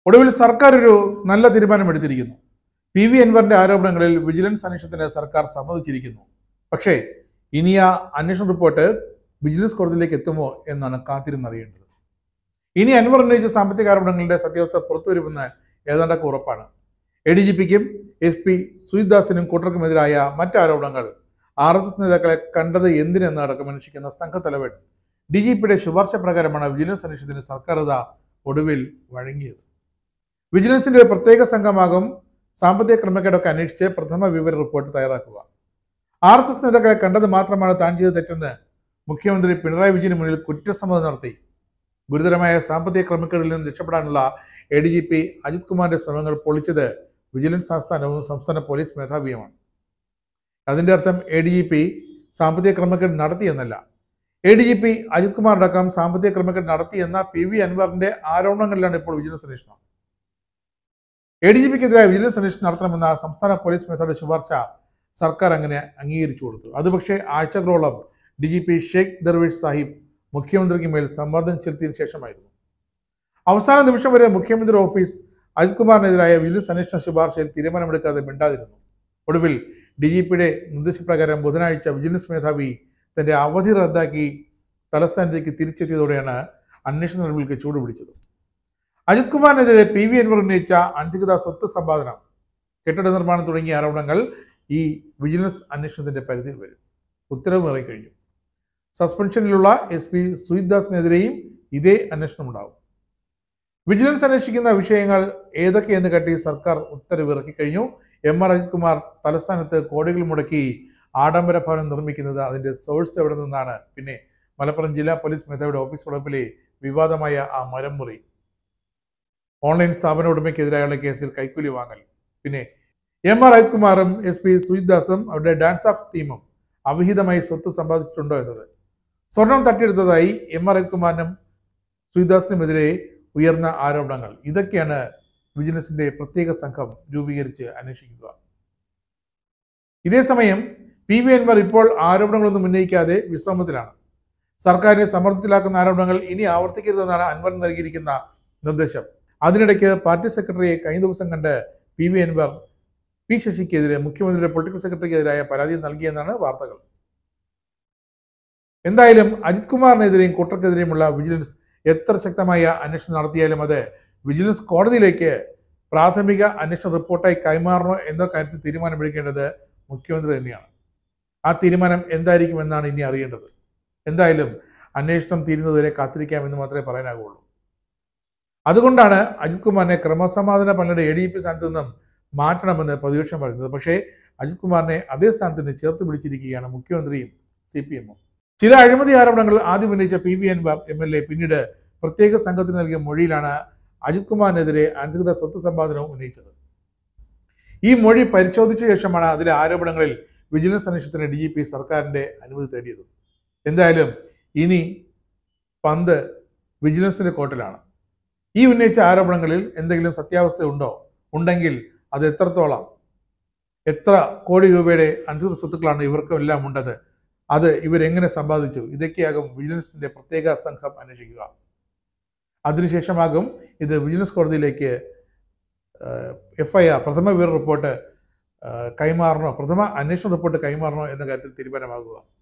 ഒടുവിൽ സർക്കാർ ഒരു നല്ല തീരുമാനമെടുത്തിരിക്കുന്നു. പി വി അൻവറിന്റെ ആരോപണങ്ങളിൽ വിജിലൻസ് അന്വേഷണത്തിന് സർക്കാർ സമ്മതിച്ചിരിക്കുന്നു. പക്ഷേ ഇനി ആ അന്വേഷണ റിപ്പോർട്ട് വിജിലൻസ് കോടതിയിലേക്ക് എത്തുമോ എന്നാണ് കാത്തിരുന്നറിയേണ്ടത്. ഇനി അൻവർ ഉന്നയിച്ച സാമ്പത്തിക ആരോപണങ്ങളുടെ സത്യാവസ്ഥ പുറത്തുവരുമെന്ന് ഏതാണ്ടൊക്കെ ഉറപ്പാണ്. ADGPക്കും SP സുജിത് കൂട്ടർക്കുമെതിരായ മറ്റ് ആരോപണങ്ങൾ RSS നേതാക്കളെ കണ്ടത് എന്തിനെന്ന് അടക്കം അന്വേഷിക്കുന്ന സംഘത്തലവൻ DGPയുടെ ശുപാർശ പ്രകാരമാണ് വിജിലൻസ് അന്വേഷണത്തിന് സർക്കാർ ഒടുവിൽ വഴങ്ങിയത്. വിജിലൻസിന്റെ ഒരു പ്രത്യേക സംഘമാകും സാമ്പത്തിക ക്രമക്കേടൊക്കെ അന്വേഷിച്ച് പ്രഥമ വിവര റിപ്പോർട്ട് തയ്യാറാക്കുക. RSS നേതാക്കളെ കണ്ടത് മാത്രമാണ് താൻ ചെയ്ത തെറ്റെന്ന് മുഖ്യമന്ത്രി പിണറായി വിജയന് മുന്നിൽ കുറ്റസമ്മതം നടത്തി. ഗുരുതരമായ സാമ്പത്തിക ക്രമക്കേടിൽ നിന്ന് രക്ഷപ്പെടാനുള്ള ADGP അജിത് കുമാറിന്റെ ശ്രമങ്ങൾ പൊളിച്ചത് വിജിലൻസ് ആസ്ഥാനവും സംസ്ഥാന പോലീസ് മേധാവിയുമാണ്. അതിന്റെ അർത്ഥം ADGP സാമ്പത്തിക ക്രമക്കേട് നടത്തിയെന്നല്ല. ADGP അജിത് കുമാർ അടക്കം സാമ്പത്തിക ക്രമക്കേട് നടത്തിയെന്ന PV അൻവറിന്റെ ആരോപണങ്ങളിലാണ് ഇപ്പോൾ വിജിലൻസ് അന്വേഷണം. ADGPക്കെതിരായ വിജിലൻസ് അന്വേഷണം നടത്തണമെന്ന സംസ്ഥാന പോലീസ് മേധാവിയുടെ ശുപാർശ സർക്കാർ അങ്ങനെ അംഗീകരിച്ചു കൊടുത്തു. അത് പക്ഷേ ആഴ്ചകളോളം DGP ഷെയ്ഖ് ദർവേഷ് സാഹിബ് മുഖ്യമന്ത്രിക്ക് മേൽ സമ്മർദ്ദം ചെലുത്തിയതിനു ശേഷമായിരുന്നു. അവസാന നിമിഷം വരെ മുഖ്യമന്ത്രി ഓഫീസ് അജിത് കുമാറിനെതിരായ വിജിലൻസ് അന്വേഷണ ശുപാർശയിൽ തീരുമാനമെടുക്കാതെ മിണ്ടാതിരുന്നു. ഒടുവിൽ DGPയുടെ നിർദ്ദേശപ്രകാരം ബുധനാഴ്ച വിജിലൻസ് മേധാവി തന്റെ അവധി റദ്ദാക്കി തലസ്ഥാനത്തേക്ക് തിരിച്ചെത്തിയതോടെയാണ് അന്വേഷണ നടപടികൾക്ക് ചൂടുപിടിച്ചത്. അജിത് കുമാറിനെതിരെ PV അൻവർ ഉന്നയിച്ച അനധികൃത സ്വത്ത് സമ്പാദനം, കെട്ടിട നിർമ്മാണം തുടങ്ങിയ ആരോപണങ്ങൾ ഈ വിജിലൻസ് അന്വേഷണത്തിന്റെ പരിധിയിൽ വരും. ഉത്തരവ് ഇറങ്ങിക്കഴിഞ്ഞു. സസ്പെൻഷനിലുള്ള SP സുജിത് ഇതേ അന്വേഷണം ഉണ്ടാവും. വിജിലൻസ് അന്വേഷിക്കുന്ന വിഷയങ്ങൾ ഏതൊക്കെയെന്ന് കാട്ടി സർക്കാർ ഉത്തരവ് ഇറക്കിക്കഴിഞ്ഞു. MR അജിത് കുമാർ തലസ്ഥാനത്ത് കോടികൾ മുടക്കി ആഡംബര ഭവനം നിർമ്മിക്കുന്നത് അതിന്റെ സോഴ്സ് എവിടെ നിന്നാണ്? പിന്നെ മലപ്പുറം ജില്ലാ പോലീസ് മേധാവിയുടെ ഓഫീസ് വളപ്പിലെ വിവാദമായ ആ മരം മുറി, ഓൺലൈൻ സ്ഥാപന ഉടമയ്ക്കെതിരായുള്ള കേസിൽ കൈക്കൂലി വാങ്ങൽ, പിന്നെ MR അജിത് കുമാറും SP സുജിത് അവരുടെ ഡാൻസ് ഓഫ് ടീമും അവിഹിതമായി സ്വത്ത് സമ്പാദിച്ചിട്ടുണ്ടോ എന്നത്, സ്വർണം തട്ടിയെടുത്തതായി MR അജിത് കുമാറിനും സുജിത് ഉയർന്ന ആരോപണങ്ങൾ, ഇതൊക്കെയാണ് വിജിലൻസിന്റെ പ്രത്യേക സംഘം രൂപീകരിച്ച് അന്വേഷിക്കുക. ഇതേസമയം PV അൻവർ ഇപ്പോൾ ആരോപണങ്ങളൊന്നും ഉന്നയിക്കാതെ വിശ്രമത്തിലാണ്. സർക്കാരിനെ സമ്മർദ്ദത്തിലാക്കുന്ന ആരോപണങ്ങൾ ഇനി ആവർത്തിക്കരുതെന്നാണ് അൻവർ നൽകിയിരിക്കുന്ന നിർദ്ദേശം. അതിനിടയ്ക്ക് പാർട്ടി സെക്രട്ടറിയെ കഴിഞ്ഞ ദിവസം കണ്ട് PV അൻവർ P ശശിക്കെതിരെ മുഖ്യമന്ത്രിയുടെ പൊളിറ്റിക്കൽ സെക്രട്ടറിക്കെതിരായ പരാതി നൽകിയെന്നാണ് വാർത്തകൾ. എന്തായാലും അജിത് കുമാറിനെതിരെയും കൂട്ടർക്കെതിരെയുമുള്ള വിജിലൻസ് എത്ര ശക്തമായ അന്വേഷണം നടത്തിയാലും അത് വിജിലൻസ് കോടതിയിലേക്ക് പ്രാഥമിക അന്വേഷണ റിപ്പോർട്ടായി കൈമാറണോ എന്ന കാര്യത്തിൽ തീരുമാനമെടുക്കേണ്ടത് മുഖ്യമന്ത്രി തന്നെയാണ്. ആ തീരുമാനം എന്തായിരിക്കുമെന്നാണ് ഇനി അറിയേണ്ടത്. എന്തായാലും അന്വേഷണം തീരുന്നതുവരെ കാത്തിരിക്കാമെന്ന് മാത്രമേ പറയാനാകുള്ളൂ. അതുകൊണ്ടാണ് അജിത് കുമാറിനെ ക്രമസമാധാന പാലനയുടെ ADGP സ്ഥാനത്ത് നിന്നും മാറ്റണമെന്ന് പ്രതിപക്ഷം പറയുന്നത്. പക്ഷേ അജിത് കുമാറിനെ അതേ സ്ഥാനത്തിന് ചേർത്ത് പിടിച്ചിരിക്കുകയാണ് മുഖ്യമന്ത്രിയും CPM-ഉം. ചില അഴിമതി ആരോപണങ്ങൾ ആദ്യം ഉന്നയിച്ച PV അൻവർ MLA പിന്നീട് പ്രത്യേക സംഘത്തിന് നൽകിയ മൊഴിയിലാണ് അജിത് കുമാറിനെതിരെ അനധികൃത സ്വത്ത് സമ്പാദനവും ഉന്നയിച്ചത്. ഈ മൊഴി പരിശോധിച്ച ശേഷമാണ് അതിലെ ആരോപണങ്ങളിൽ വിജിലൻസ് അന്വേഷണത്തിന് DGP സർക്കാരിന്റെ അനുമതി തേടിയത്. എന്തായാലും ഇനി പന്ത് വിജിലൻസിന്റെ കോർട്ടിലാണ്. ഈ ഉന്നയിച്ച ആരോപണങ്ങളിൽ എന്തെങ്കിലും സത്യാവസ്ഥ ഉണ്ടെങ്കിൽ അത് എത്രത്തോളം, എത്ര കോടി രൂപയുടെ അനധികൃത സ്വത്തുക്കളാണ് ഇവർക്കെല്ലാം ഉണ്ടത്, അത് ഇവരെങ്ങനെ സമ്പാദിച്ചു, ഇതൊക്കെയാകും വിജിലൻസിന്റെ പ്രത്യേക സംഘം അന്വേഷിക്കുക. അതിനുശേഷമാകും ഇത് വിജിലൻസ് കോടതിയിലേക്ക് FIR പ്രഥമ വിവര റിപ്പോർട്ട് കൈമാറണോ, പ്രഥമ അന്വേഷണ റിപ്പോർട്ട് കൈമാറണോ എന്ന കാര്യത്തിൽ തീരുമാനമാകുക.